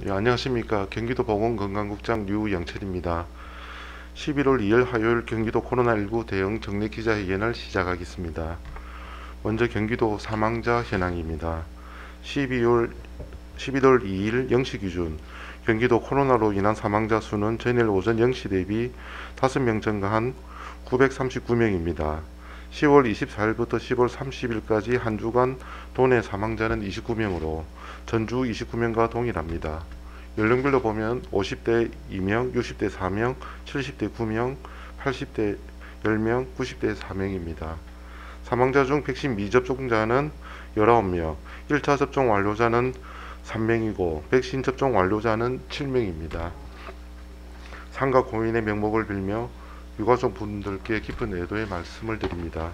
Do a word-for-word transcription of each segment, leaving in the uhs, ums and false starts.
예, 안녕하십니까. 경기도 보건건강국장 류영철입니다. 십일월 이일 화요일 경기도 코로나십구 대응 정례 기자회견을 시작하겠습니다. 먼저 경기도 사망자 현황입니다. 십이월, 십일월 이일 영 시 기준 경기도 코로나로 인한 사망자 수는 전일 오전 영 시 대비 다섯 명 증가한 구백삼십구 명입니다. 시월 이십사일부터 시월 삼십일까지 한 주간 도내 사망자는 이십구 명으로 전주 이십구 명과 동일합니다. 연령별로 보면 오십 대 이 명, 육십 대 사 명, 칠십 대 구 명, 팔십 대 십 명, 구십 대 사 명입니다. 사망자 중 백신 미접종자는 십구 명, 일 차 접종 완료자는 삼 명이고 백신 접종 완료자는 칠 명입니다. 상가 고인의 명복을 빌며 유가족 분들께 깊은 애도의 말씀을 드립니다.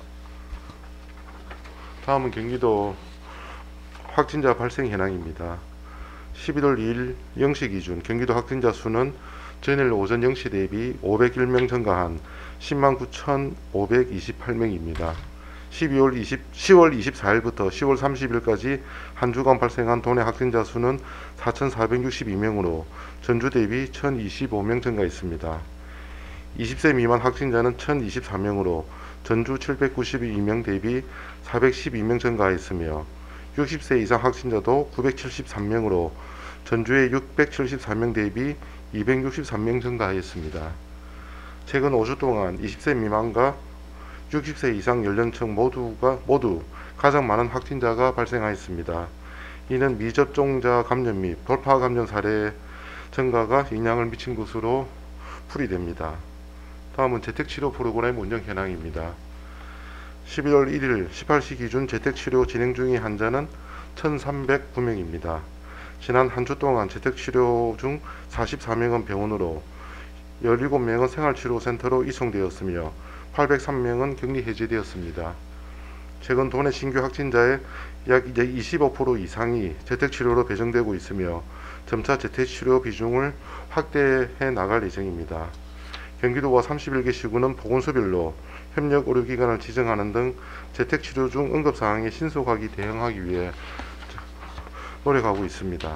다음은 경기도 확진자 발생 현황입니다. 십일월 이일 영 시 기준 경기도 확진자 수는 전일 오전 영 시 대비 오백일 명 증가한 십만 구천오백이십팔 명입니다. 십이월 이십, 시월 이십사일부터 시월 삼십일까지 한 주간 발생한 도내 확진자 수는 사천사백육십이 명으로 전주 대비 천이십오 명 증가했습니다. 이십 세 미만 확진자는 천이십사 명으로 전주 칠백구십이 명 대비 사백십이 명 증가했으며 육십 세 이상 확진자도 구백칠십삼 명으로 전주의 육백칠십사 명 대비 이백육십삼 명 증가하였습니다. 최근 오 주 동안 이십 세 미만과 육십 세 이상 연령층 모두가 모두 가장 많은 확진자가 발생하였습니다. 이는 미접종자 감염 및 돌파 감염 사례 증가가 영향을 미친 것으로 풀이됩니다. 다음은 재택치료 프로그램 운영 현황입니다. 십일월 일일 십팔 시 기준 재택치료 진행 중인 환자는 천삼백구 명입니다. 지난 한 주 동안 재택치료 중 사십사 명은 병원으로, 십칠 명은 생활치료센터로 이송되었으며 팔백삼 명은 격리 해제되었습니다. 최근 도내 신규 확진자의 약 이십오 퍼센트 이상이 재택치료로 배정되고 있으며 점차 재택치료 비중을 확대해 나갈 예정입니다. 경기도와 삼십일 개 시군은 보건소별로 협력 의료기관을 지정하는 등 재택치료 중 응급사항에 신속하게 대응하기 위해 노력하고 있습니다.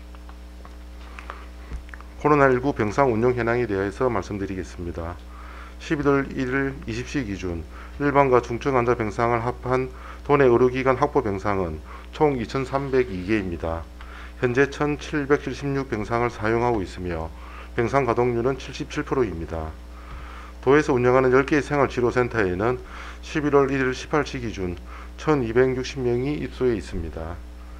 코로나십구 병상 운영 현황에 대해서 말씀드리겠습니다. 십일월 일일 이십 시 기준 일반과 중증 환자 병상을 합한 도내 의료기관 확보 병상은 총 이천삼백이 개입니다. 현재 천칠백칠십육 병상을 사용하고 있으며 병상 가동률은 칠십칠 퍼센트입니다. 도에서 운영하는 열 개의 생활치료센터에는 십일월 일일 십팔 시 기준 천이백육십 명이 입소해 있습니다.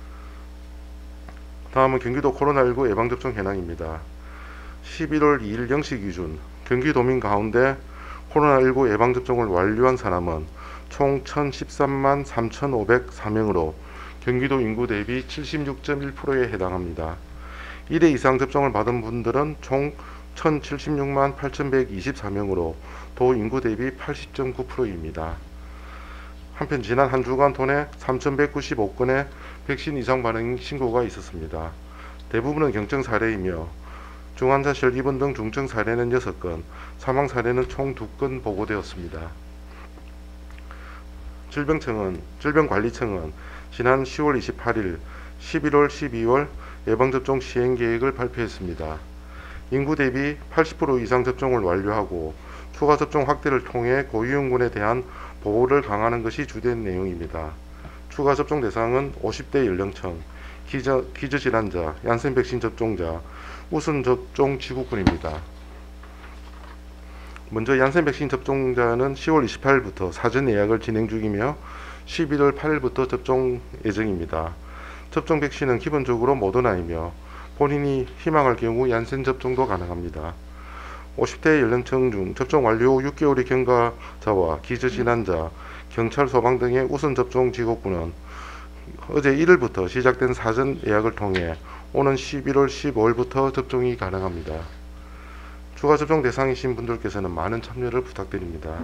다음은 경기도 코로나십구 예방접종 현황입니다. 십일월 이일 영 시 기준 경기도민 가운데 코로나십구 예방접종을 완료한 사람은 총 천십삼만 삼천오백사 명으로 경기도 인구 대비 칠십육 점 일 퍼센트에 해당합니다. 일 회 이상 접종을 받은 분들은 총 천칠십육만 팔천백이십사 명으로 도 인구 대비 팔십 점 구 퍼센트입니다. 한편 지난 한 주간 도내 삼천백구십오 건의 백신 이상 반응 신고가 있었습니다. 대부분은 경증 사례이며 중환자실 입원 등 중증 사례는 여섯 건, 사망 사례는 총 두 건 보고되었습니다. 질병청은, 질병관리청은 지난 시월 이십팔일, 십일월, 십이월 예방접종 시행계획을 발표했습니다. 인구 대비 팔십 퍼센트 이상 접종을 완료하고 추가 접종 확대를 통해 고위험군에 대한 보호를 강화하는 것이 주된 내용입니다. 추가 접종 대상은 오십 대 연령층, 기저, 기저질환자, 얀센 백신 접종자, 우선 접종 지구군입니다. 먼저 얀센 백신 접종자는 시월 이십팔일부터 사전 예약을 진행 중이며 십일월 팔일부터 접종 예정입니다. 접종 백신은 기본적으로 모더나이며 본인이 희망할 경우 얀센 접종도 가능합니다. 오십 대 연령층 중 접종 완료 후 육 개월의 경과자와 기저질환자, 경찰, 소방 등의 우선 접종 지역군은 어제 일일부터 시작된 사전 예약을 통해 오는 십일월 십오일부터 접종이 가능합니다. 추가 접종 대상이신 분들께서는 많은 참여를 부탁드립니다.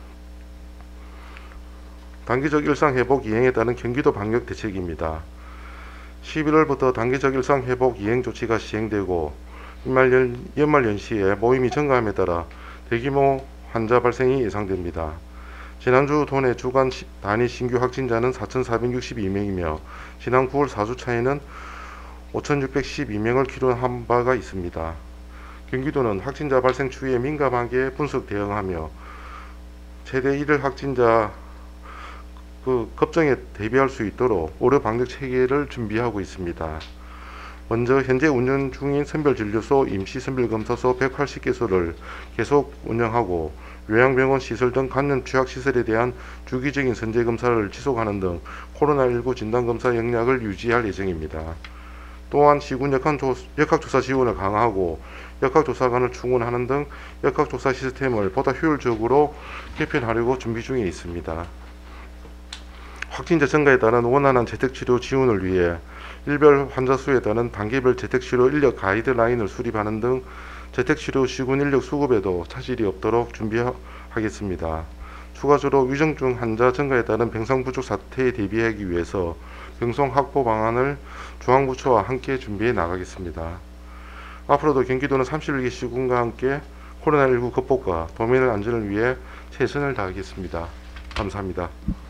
단기적 일상회복 이행에 따른 경기도 방역 대책입니다. 십일월부터 단기적 일상회복 이행 조치가 시행되고 연말, 연말 연시에 모임이 증가함에 따라 대규모 환자 발생이 예상됩니다. 지난주 도내 주간 단위 신규 확진자는 사천사백육십이 명이며 지난 구월 사 주 차에는 오천육백십이 명을 기록한 바가 있습니다. 경기도는 확진자 발생 추이에 민감하게 분석 대응하며 최대 일 일 확진자 그 급증에 대비할 수 있도록 의료 방역 체계를 준비하고 있습니다. 먼저 현재 운영 중인 선별진료소, 임시선별검사소 백팔십 개소를 계속 운영하고 요양병원 시설 등 감염 취약시설에 대한 주기적인 선제검사를 지속하는 등 코로나십구 진단검사 역량을 유지할 예정입니다. 또한 시군 역학조사 지원을 강화하고 역학조사관을 충원하는 등 역학조사 시스템을 보다 효율적으로 개편하려고 준비 중에 있습니다. 확진자 증가에 따른 원활한 재택치료 지원을 위해 일별 환자 수에 따른 단계별 재택치료 인력 가이드라인을 수립하는 등 재택치료 시군 인력 수급에도 차질이 없도록 준비하겠습니다. 추가적으로 위중증 환자 증가에 따른 병상 부족 사태에 대비하기 위해서 병상 확보 방안을 중앙부처와 함께 준비해 나가겠습니다. 앞으로도 경기도는 삼십일 개 시군과 함께 코로나십구 극복과 도민의 안전을 위해 최선을 다하겠습니다. 감사합니다.